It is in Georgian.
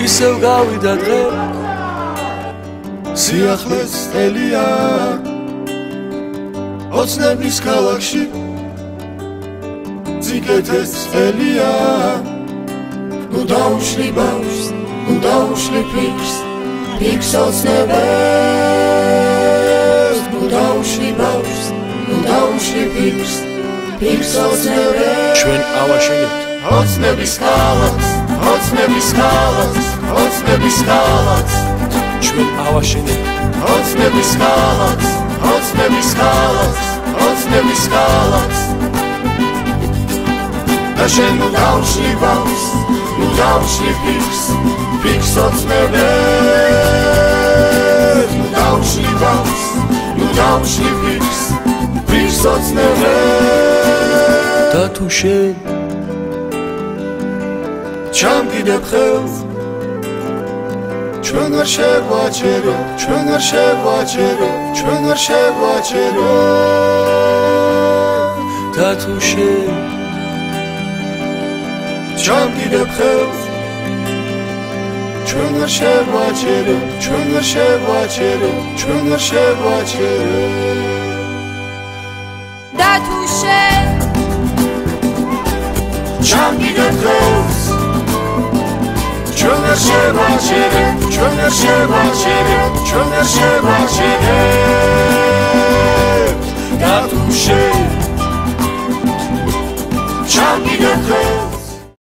ისევ გავიდა დღე სიახლეს ელია ოცნების ქალაქში ძიგეთეს ელია ნუ დაუშლი ბავშვს ნუ დაუშლი ფიქრს ფიქრს ოცნებებს ნუ დაუშლი ბავშვს ნუ დაუშლი ფიქრს ფიქრს ოცნებებს ჩვენ ავაშენებთ ოცნების ქალაქს ოცნების ქალაქს ოცნების ქალაქს ჩვენ ავაშენებთ ოცნების ქალაქს ოცნების ქალაქს ოცნების ქალაქს და შენ ნუ დავშლი ბავშვს ნუ დავშლი ფიქრს ფიქრს ოცნებებს ნუ დავშლი ბავშვს ნუ დავშლი ფიქრს ფიქრს ოცნებებს და თუ შენ ჩამგიდებ ხელს ჩვენ არ შეგვაჩერო ჩვენ არ შეგვაჩერო ჩვენ არ შეგვაჩერო და თუ შენ ჩამგიდებ ხელს ჩვენ არ შეგვაჩერო ჩვენ არ შეგვაჩერო ჩვენ არ შეგვაჩერო და თუ შენ ჩამგიდებ ხელს ჩვენ არ შეგვაჩერო ჩვენ არ შეგვაჩერო ჩვენ არ შეგვაჩერო და თუ შენ ჩამგიდებ ხელს